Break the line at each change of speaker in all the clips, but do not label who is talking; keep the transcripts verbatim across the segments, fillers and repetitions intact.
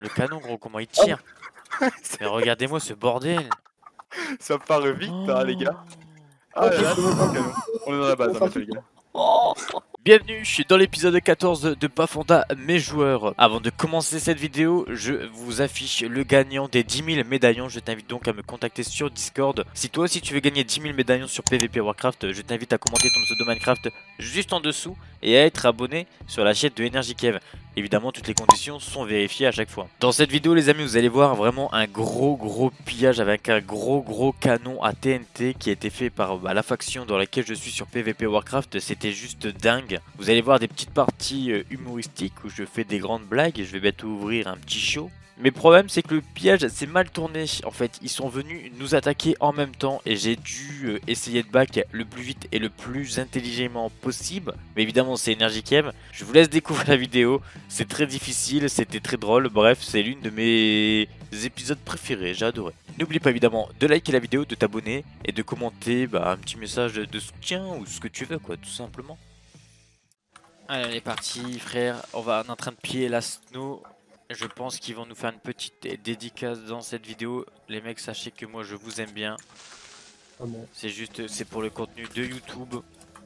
Le canon, gros, comment il tire? Mais regardez-moi ce bordel.
Ça part vite, hein, les gars. Ah là là, c'est mon canon. On est dans la base, hein, les gars.
Oh. Bienvenue, je suis dans l'épisode quatorze de Pafonda mes joueurs. Avant de commencer cette vidéo, je vous affiche le gagnant des dix mille médaillons. Je t'invite donc à me contacter sur Discord. Si toi aussi tu veux gagner dix mille médaillons sur P V P Warcraft, je t'invite à commenter ton pseudo Minecraft juste en dessous et à être abonné sur la chaîne de Energy Kev. Évidemment, toutes les conditions sont vérifiées à chaque fois. Dans cette vidéo, les amis, vous allez voir vraiment un gros gros pillage avec un gros gros canon à T N T qui a été fait par bah, la faction dans laquelle je suis sur P V P Warcraft. C'était juste dingue. Vous allez voir des petites parties euh, humoristiques où je fais des grandes blagues et je vais bientôt ouvrir un petit show. Mais le problème, c'est que le pillage s'est mal tourné. En fait, ils sont venus nous attaquer en même temps et j'ai dû euh, essayer de back le plus vite et le plus intelligemment possible. Mais évidemment, c'est Energy Kev. Je vous laisse découvrir la vidéo. C'est très difficile, c'était très drôle. Bref, c'est l'une de mes épisodes préférés. J'ai adoré. N'oublie pas évidemment de liker la vidéo, de t'abonner et de commenter bah, un petit message de soutien ou ce que tu veux, quoi, tout simplement. Allez, on est parti, frère. On, va, on est en train de piller la snow. Je pense qu'ils vont nous faire une petite dédicace dans cette vidéo. Les mecs, sachez que moi, je vous aime bien.
Ah bon.
C'est juste, c'est pour le contenu de YouTube.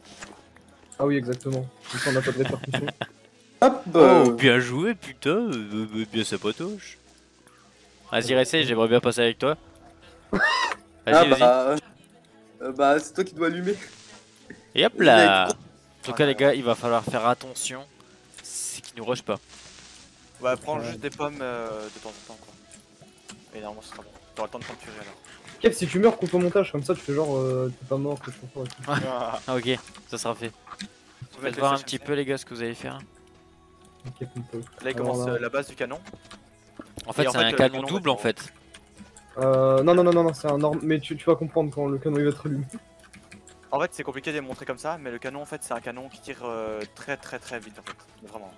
Ah oui, exactement. Comme ça, on n'a pas de répercussions.
Hop euh...
Oh, bien joué, putain. Euh, euh, bien sympatoche. Vas-y, essaye, j'aimerais bien passer avec toi. Vas-y,
Ah
vas-y.
bah... Euh, bah, c'est toi qui dois allumer.
Et hop là. En tout cas, les gars, il va falloir faire attention. C'est qu'ils nous rushent pas.
Ouais, prends juste des pommes euh, de temps en temps, quoi. Et normalement, ce sera bon. T'auras le temps de prendre purée alors.
Kev, si tu meurs, coupe au montage, comme ça tu fais genre euh, t'es pas mort, que je comprends. Et tout.
Ah,
Ah, ok, ça sera fait.
faut
Faites
mettre
voir
les
un
flèches
petit
comme
peu, les gars, ce que vous allez faire.
Ok, on peut.
ça. Là, il
Alors,
commence
là.
euh, la base du canon.
En fait,
Et en
c'est
fait,
un
le
canon
canon
double
va
en
se-
fait.
Euh, non, non, non, non, non, c'est un norme, mais tu, tu vas comprendre quand le canon il va être allumé.
En fait, c'est compliqué de les montrer comme ça, mais le canon, en fait, c'est un canon qui tire euh, très très très vite, en fait. Mais vraiment.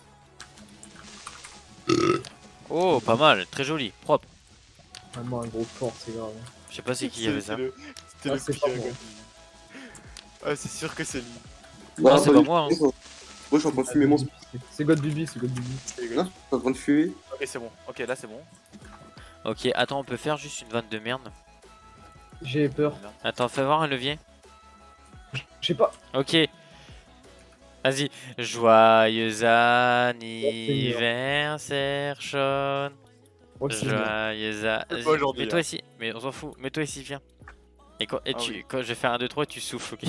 Oh, pas mal, très joli, propre.
Vraiment un gros fort, c'est grave.
Je sais pas c'est qui avait ça.
le- C'était
Ah,
le
c'est
pire,
pas
quoi.
moi.
Ah, c'est sûr que c'est lui.
Non, c'est pas moi, hein.
Moi, je suis en train de fumer mon speed.
C'est God Bibi, c'est God Bibi.
Non, je suis en train de fumer.
Ok, c'est bon. Ok, là, c'est bon.
Ok, attends, on peut faire juste une vanne de merde.
J'ai peur.
Attends, fais voir un levier.
Je sais pas.
Ok. Vas-y. Joyeux anniversaire, Sean.
Oh, c'est mignon.
Joyeux a-
C'est pas aujourd'hui,
Mets-toi
hein.
ici. Mais on s'en fout. Mets-toi ici, viens. Et, quand, et
Ah
tu,
oui.
quand je vais faire un, deux, trois, tu souffles, ok.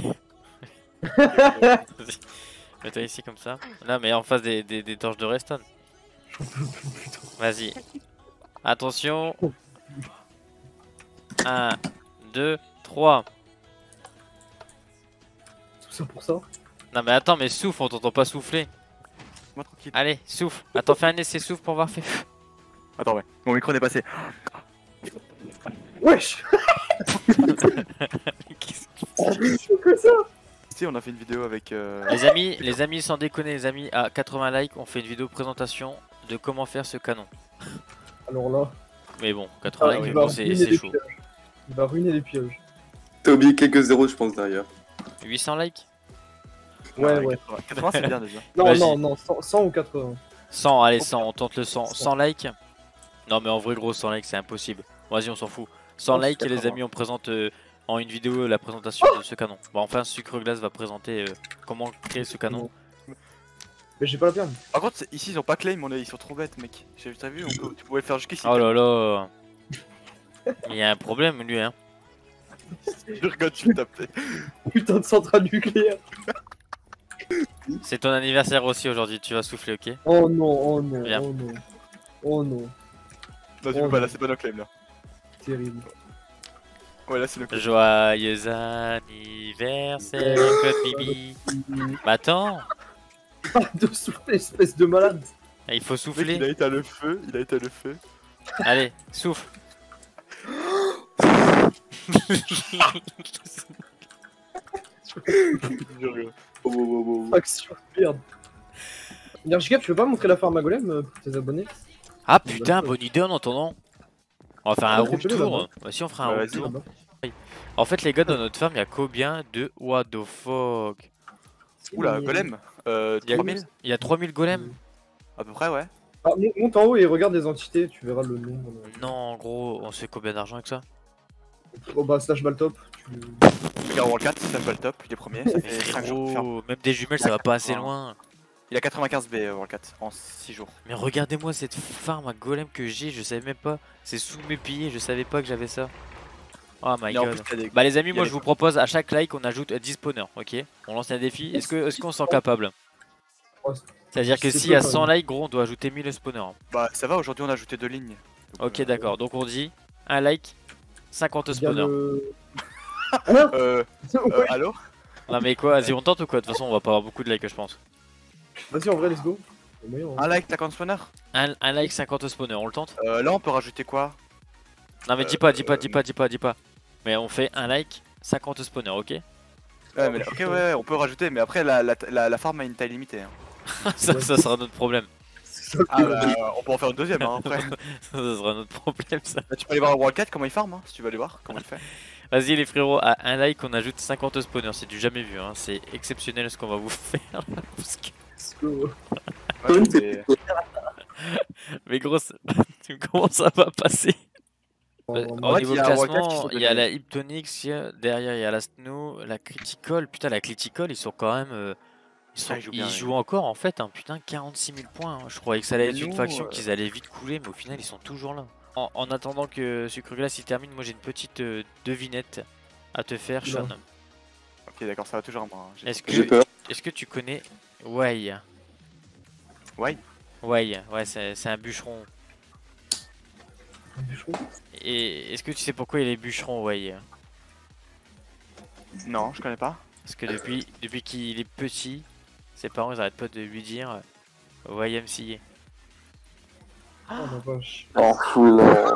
Mets-toi ici comme ça. Là, mais en face des, des, des torches de Reston. Vas-y. Attention. un, deux, trois.
Tout ça pour ça.
Non mais attends, mais souffle, on t'entend pas souffler.
Moi, tranquille.
Allez, souffle. Attends, fais un essai souffle pour voir. Fait.
Attends, ouais. Mon micro n'est passé.
Wesh.
Qu'est-ce
C'est quoi ça?
Si, on a fait une vidéo avec. Euh...
Les amis, les amis, sans déconner, les amis, à quatre-vingts likes, on fait une vidéo présentation de comment faire ce canon.
Alors là,
Mais bon, quatre-vingts
ah,
likes,
il
mais
va
bon, c'est
ruiner
c'est
les
chaud.
pièges. Il va ruiner les pièges.
T'as oublié quelques zéros, je pense, derrière.
huit cents likes.
Ouais,
ah,
ouais.
quatre-vingts, quatre-vingts, c'est bien déjà.
Non,
Vas-y.
non, non, cent, cent ou quatre-vingts.
cent, allez, cent, on tente le cent. cent likes. Non mais en vrai gros, cent likes, c'est impossible. Vas-y, on s'en fout. cent
Oh, c'est
likes et les
quatre-vingts.
amis, on présente euh, en une vidéo la présentation de ce canon. Bon, enfin, Sucre Glace va présenter euh, comment créer ce canon.
Mais j'ai pas la perme.
Par contre, c'est- ici, ils ont pas claim, on est... ils sont trop bêtes, mec. J'ai t'as vu, on peut... tu pouvais le faire jusqu'ici.
Oh là là. Il y a un problème, lui, hein.
Je regarde, tu t'appelais.
Putain de centrale nucléaire.
C'est ton anniversaire aussi aujourd'hui, tu vas souffler, ok?
Oh non, oh non,
Viens.
oh non. Oh non,
Non, tu
Oh
peux pas,
non.
là, c'est pas no claim, là.
terrible.
Ouais, là, c'est le claim.
Joyeux anniversaire, Claude Bibi. Bah attends,
Arrête de souffler, espèce de malade.
il faut
Le mec, il
souffler.
a éteint le feu, il a éteint le feu.
Allez, souffle.
Oh, oh, oh, oh.
Action, merde. Nergica, tu veux pas montrer la farm à golem euh, pour tes abonnés?
Ah putain, bonne idée en entendant. On va faire un
Ah,
room
fais-le
tour.
là-bas.
Bah si, on fera un
Ouais,
room
vas-y.
tour.
Là-bas.
En fait, les gars, dans notre farm, il y a combien de what the fuck?
Oula, golem euh,
Il y a-
trois mille
Il y a trois mille golems.
à peu près, ouais.
Ah, mon- monte en haut et regarde les entités, tu verras le nombre.
Non, gros, on se fait combien d'argent avec ça?
Oh bah, slash baltop. Tu...
Regarde World quatre, ça fait le top, il est premier, ça fait cinq jours qu'il ferme.
Gros, même des jumelles, ça va pas assez loin.
Il a quatre-vingt-quinze B euh, World quatre en six jours.
Mais regardez-moi cette farm à golem que j'ai, je savais même pas. C'est sous mes pieds, je savais pas que j'avais ça. Oh my
Et en
god.
plus, il y a des-
Bah les amis,
il y a
moi
des-
je vous propose à chaque like on ajoute dix spawners, ok? On lance un défi, est-ce que est-ce qu'on se sent capable? C'est-à-dire que
C'est
si à
peu, quand
cent
même.
likes, gros, on doit ajouter mille spawners.
Bah ça va, aujourd'hui on a ajouté deux lignes. Donc,
Ok
euh,
d'accord, donc on dit un like, cinquante
Il y a
spawners.
le... Ah
Euh, euh,
ouais.
allô?
Non mais quoi, vas-y on tente ou quoi? De toute façon on va pas avoir beaucoup de likes je pense.
Vas-y, en vrai, let's go. C'est moyen, hein.
Un like, t'as combien de spawner?
Un, un like, cinquante spawners, on le tente?
euh, Là on peut rajouter quoi?
Non mais dis pas, dis pas, dis pas, dis pas, dis pas. Mais on fait un like, cinquante spawners, ok?
Ouais, mais là- ok, ouais, on peut rajouter, mais après la, la, la, la farm a une taille limitée. Hein.
ça, ça sera notre problème.
C'est ça le
Ah
pire.
bah, on peut en faire une deuxième hein, après.
ça, ça sera notre problème ça.
Là, tu peux aller voir World quatre comment il farm, hein, si tu veux aller voir comment il fait.
Vas-y les frérots, à un like on ajoute cinquante spawners, c'est du jamais vu, hein. C'est exceptionnel ce qu'on va vous faire. Parce que-
Let's go.
Ouais, c'est-
Mais gros, ça- comment ça va passer?
En-
Au
en-
fait,
niveau
il y a un Rocket qui
classement,
sont
il y a
donnés.
la Hyptonix, il y a- derrière il y a la Snow, la Critical. Putain, la Critical, ils sont quand même. euh, ils sont,
Ah, ils jouent
ils
bien,
jouent encore en fait, hein. Putain, quarante-six mille points. Hein. Je croyais que ça allait
Mais
être une
nous,
faction
euh,
qu'ils allaient vite couler, mais au final, ils sont toujours là. En, en attendant que Sucre Glace il termine, moi j'ai une petite euh, devinette à te faire,
Oula.
Sean.
Ok, d'accord, ça va toujours à moi. hein, j'ai-
Est-ce
J'ai
que,
peur.
est-ce que tu connais Way?
Way
Way, ouais, c'est c'est un bûcheron.
un bûcheron.
Et est-ce que tu sais pourquoi il est bûcheron, Way?
Non, je connais pas.
Parce que depuis, depuis qu'il est petit, ses parents ils arrêtent pas de lui dire Y M C A.
Oh la vache.
Oh, là.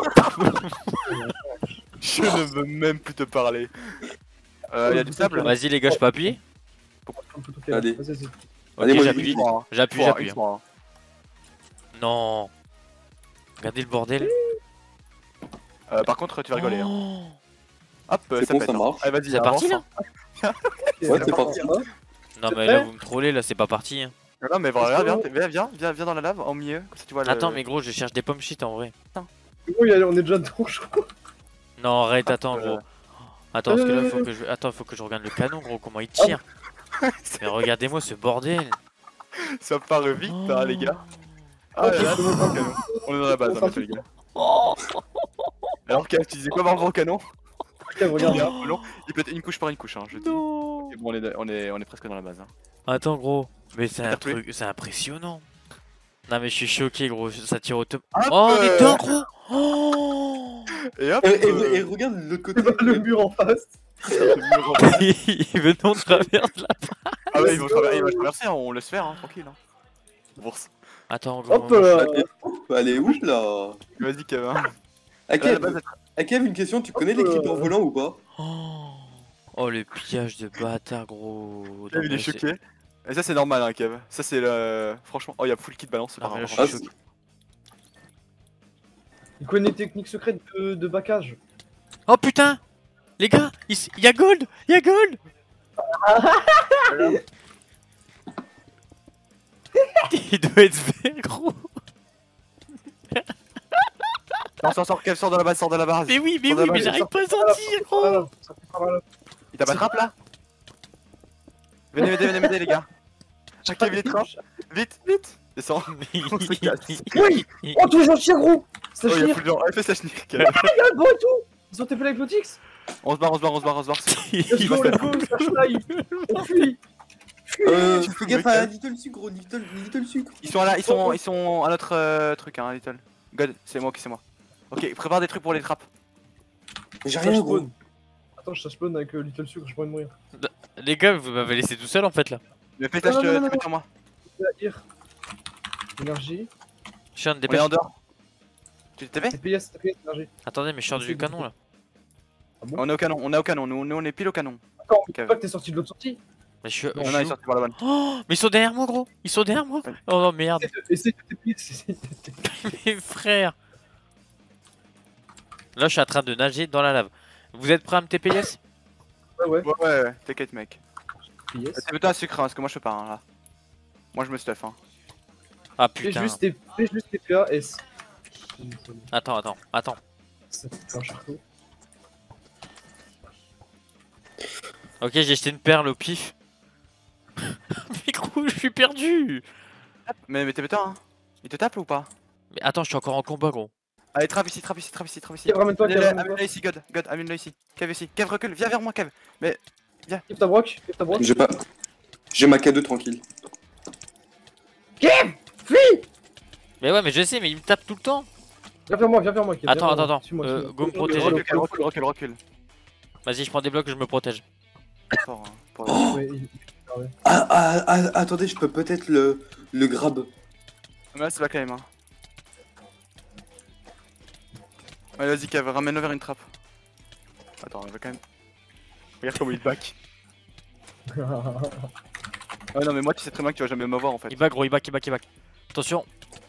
Je ne veux même plus te parler. Euh, il y a du sable?
Vas-y les gars, je peux appuyer?
Ok,
Allez.
vas-y, vas-y.
Ok,
Allez, moi,
j'appuie,
Une fois, hein.
j'appuie,
Une fois,
j'appuie.
une fois, hein.
Non. Regardez le bordel.
Euh, par contre, tu vas rigoler. Hein.
Oh.
Hop,
C'est
ça
bon,
pète.
ça
hein.
marche.
Allez, vas-y,
C'est parti là?
avance.
Ouais, c'est parti.
hein.
Non
C'est
mais là
prêt
vous me trollez là, c'est pas parti. Hein.
Non, mais voilà, viens, viens, viens, viens, viens dans la lave, au milieu. Comme ça, tu vois le...
Attends mais gros, je cherche des pommes shit en vrai.
Oh, il y a- on est déjà dedans, je crois.
Non arrête, attends
euh,
gros. Attends, parce que là faut que je, attends, faut que je regarde le canon gros, comment il tire. Mais regardez-moi ce bordel.
Ça part vite, hein, les gars. Ah,
Ok,
là, là,
c'est bon,
c'est bon, canon. On est dans la base, hein, monsieur, les gars.
Oh.
Alors, Kev, tu disais quoi par rapport au canon?
Ok, regarde.
Il est un peu long, il pète une couche par une couche, hein, je te dis.
Non.
Et bon, on est, on, est, on est presque dans la base. Hein.
Attends gros, mais c'est un
T'as plu
truc, c'est impressionnant. Non mais je suis choqué gros, ça tire au top.
Hop,
Oh on est
euh,
dedans gros. Oh.
Et hop,
Et, et-
euh,
et regarde le côté.
Tu vois le mur en face.
Il veut non traverse là.
Ah ouais, ils vont traverser, il va traverser, hein, on laisse faire, hein, tranquille. Hein. Bourse.
Attends gros.
Hop,
moi, je-
euh,
Allez, ouf là.
Vas-y, Kevin.
Ah,
À la
Kev,
base,
ah, Kev, une question, tu connais les
Hop, euh,
creepers volants ou pas?
Oh. Oh le pillage de bâtard gros.
Kev,
Non,
il
mais
est
c'est-
choqué. Et ça, c'est normal, hein, Kev. Ça, c'est le. Franchement, oh, il y a full kit balance. c'est
Non,
pas
mais là,
grave.
je suis
Ah,
choqué.
Il connaît les techniques secrètes de, de backage.
Oh putain. Les gars, il s- y a gold, il y a gold. Il doit être vert gros.
Non, sors, sors, Kev, sors de la base, sors de la base.
Mais oui, mais
Sur la
oui, mais
base,
j'arrive pas à
Ça va,
sentir
ça va,
gros.
ça fait par là.
Il t'a battrape là? Venez m'aider, venez m'aider, les gars. Ah, Kev, il est trappe. Vite, vite. Descends. On se casse.
Oui. Oh, toujours tir gros. Ça
Oh, il y a
chire.
full genre. Allez, fais ça, chenille, Kev.
Regarde, bon et tout. Ils ont T P avec l'Otix.
On se barre, on se barre, on se barre, on se barre.
Let's go, let's go, ça fly. On fuit.
Euh,
Tu
fais
te
gaffe
mets
à Little Sucre, gros, Little, Little Sucre.
Ils sont là, ils sont, ils sont à notre euh, truc, hein, Little. God, c'est moi, ok, c'est moi. Ok, prépare des trucs pour les trappes.
J'ai
Ça
rien,
spawn.
gros.
Attends, je spawn avec euh, Little Sucre, j'ai pas envie de mourir.
Les gars, vous m'avez laissé tout seul en fait là.
Mais fais ça, je
Non, non,
te
non,
tu
non.
mets sur moi.
Là, here. Énergie.
Je suis en
On est
dépêche.
en dehors. Tu t'es T V?
T P S, T P S, énergie.
Attendez, mais je sors du canon là.
Ah bon?
On est au canon, on est au canon, nous, nous on est pile au canon.
Attends,
Ok.
mais pas que t'es sorti de l'autre sortie.
Mais je suis.
Non,
je
non, il est
suis où
sorti par la bonne.
Oh, mais ils sont derrière moi gros. Ils sont derrière moi.
Ouais.
Oh non merde.
Essaye de T P S, essaye de T P S.
Mes frères. Là, je suis en train de nager dans la lave. Vous êtes prêts à me T P S?
Ouais, ouais.
Ouais, ouais, ouais, t'inquiète, mec.
T P S.
C'est plutôt un sucre, hein, parce que moi je fais pas, hein, là. Moi je me stuff, hein.
Ah
Fais
putain.
juste tes fais juste tes P A S.
Attends, attends, attends.
Ça fait un charcot.
Ok, j'ai jeté une perle au pif. Mais gros, je suis perdu.
Mais, mais t'es bêta, hein. Il te tape ou pas?
Mais attends, je suis encore en combat, gros.
Allez, trappe ici, trappe ici, trappe ici, trappe ici.
Kev, ramène-toi, Kev,
Allez,
ramène-toi.
amène-le ici, God, God, amène-le ici. Kev ici. Kev, recule, viens vers moi, Kev. Mais,
Kev ta broc, Kev ta broc.
J'ai pas. J'ai ma K deux tranquille.
Kev Fuis.
Mais ouais, mais je sais, mais il me tape tout le temps.
Viens vers moi, viens vers moi, Kev.
Attends,
viens vers
attends,
moi.
attends.
Suis-moi,
Euh,
suis-moi.
go me
Recule,
protéger.
recule,
recule, recule, recule, recule.
Vas-y, je prends des blocs, je me protège.
Fort, hein, pour-
Oh
Ouais, il- ah ouais.
ah, ah, ah, attendez, je peux peut-être le, le grab.
Mais là, c'est pas quand même, hein. Allez, vas-y, Kev, ramène-le vers une trappe. Attends, on va quand même. Regarde comment il back. Ah non, mais moi, tu sais très bien que tu vas jamais m'avoir en fait.
Il back, gros, il back, il back, il back. Attention.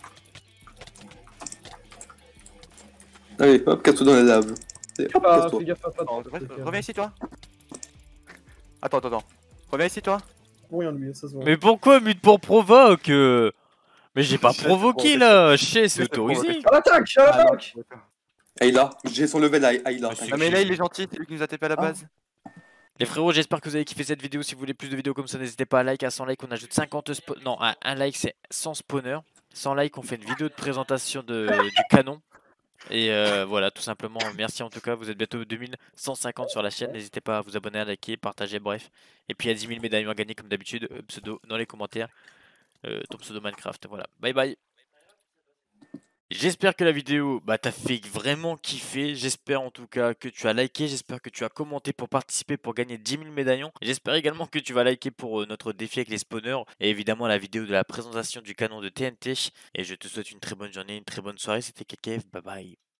Allez, hop, casse-toi dans la lave. Allez, hop,
Ah,
casse-toi.
fais gaffe à pas.
Attends, re- reviens ici, toi. Attends, attends, attends. Reviens ici, toi.
Pour rien lui, ça se voit.
Mais pourquoi mute pour provoque euh Mais j'ai pas
Je sais,
provoqué
c'est
là. Je sais, c'est
C'est
autorisé.
provocation.
À l'attaque, à l'attaque.
Ayla, j'ai son level à Ayla.
Monsieur-
Non, mais là, il est gentil, c'est lui qui nous a tapé à la
Ah.
base.
Les frérots, j'espère que vous avez kiffé cette vidéo. Si vous voulez plus de vidéos comme ça, n'hésitez pas à like. À cent likes, on ajoute cinquante spawn. Non, à un like, c'est cent spawners. cent likes, on fait une vidéo de présentation de, du canon. Et euh, voilà, tout simplement. Merci en tout cas. Vous êtes bientôt deux mille cent cinquante sur la chaîne. N'hésitez pas à vous abonner, à liker, partager, bref. Et puis il y a dix mille médaillons à gagner comme d'habitude. Euh, pseudo dans les commentaires. Euh, ton pseudo Minecraft. Voilà. Bye bye. J'espère que la vidéo bah, t'a fait vraiment kiffer. J'espère en tout cas que tu as liké. J'espère que tu as commenté pour participer pour gagner dix mille médaillons. J'espère également que tu vas liker pour euh, notre défi avec les spawners. Et évidemment la vidéo de la présentation du canon de T N T. Et je te souhaite une très bonne journée, une très bonne soirée. C'était Kekev. Bye bye.